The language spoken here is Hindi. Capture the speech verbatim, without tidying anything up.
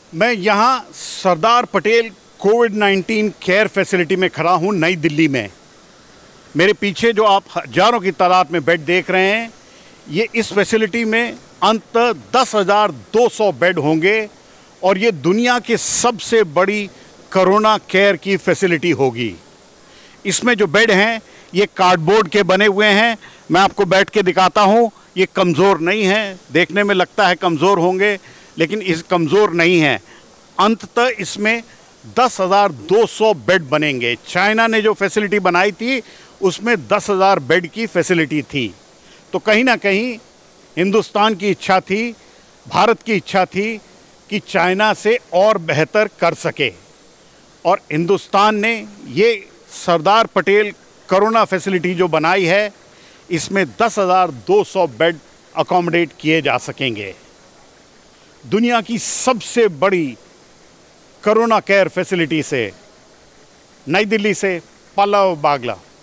मैं यहाँ Sardar Patel covid nineteen care facility में खड़ा हूँ नई दिल्ली में। मेरे पीछे जो आप हज़ारों की तादाद में बेड देख रहे हैं, ये इस फैसिलिटी में अंत दस हज़ार दो सौ बेड होंगे और ये दुनिया की सबसे बड़ी कोरोना केयर की फैसिलिटी होगी। इसमें जो बेड हैं ये कार्डबोर्ड के बने हुए हैं। मैं आपको बैठ के दिखाता हूँ। ये कमज़ोर नहीं है, देखने में लगता है कमज़ोर होंगे लेकिन इस कमज़ोर नहीं है। अंततः इसमें दस हज़ार दो सौ बेड बनेंगे। चाइना ने जो फैसिलिटी बनाई थी उसमें दस हज़ार बेड की फैसिलिटी थी। तो कहीं ना कहीं हिंदुस्तान की इच्छा थी, भारत की इच्छा थी कि चाइना से और बेहतर कर सके और हिंदुस्तान ने ये सरदार पटेल कोरोना फैसिलिटी जो बनाई है इसमें दस हज़ार दो सौ बेड अकोमोडेट किए जा सकेंगे। दुनिया की सबसे बड़ी कोरोना केयर फैसिलिटी से नई दिल्ली से पल्लव बागला।